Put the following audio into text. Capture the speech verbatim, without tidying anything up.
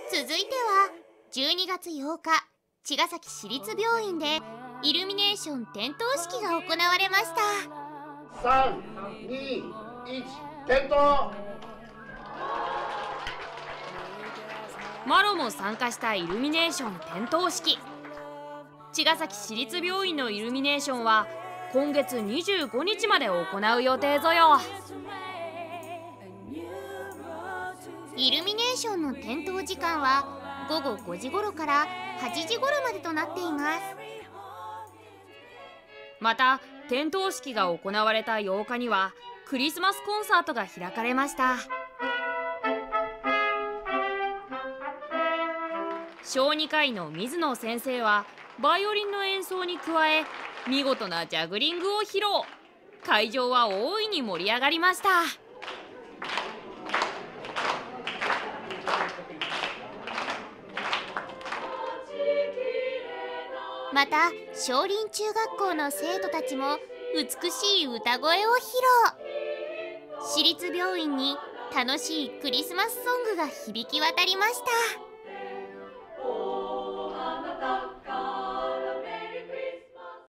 続いてはじゅうにがつようか、茅ヶ崎市立病院でイルミネーション点灯式が行われました。 さん、に、いち、点灯。 マロも参加したイルミネーション点灯式。茅ヶ崎市立病院のイルミネーションは今月にじゅうごにちまで行う予定ぞよ。 イルミネーションの点灯時間はごごごじ頃からはちじ頃までとなっています。 また点灯式が行われたようかにはクリスマスコンサートが開かれました。小児科医の水野先生はバイオリンの演奏に加え見事なジャグリングを披露。会場は大いに盛り上がりました。 また少林中学校の生徒たちも美しい歌声を披露。市立病院に楽しいクリスマスソングが響き渡りました。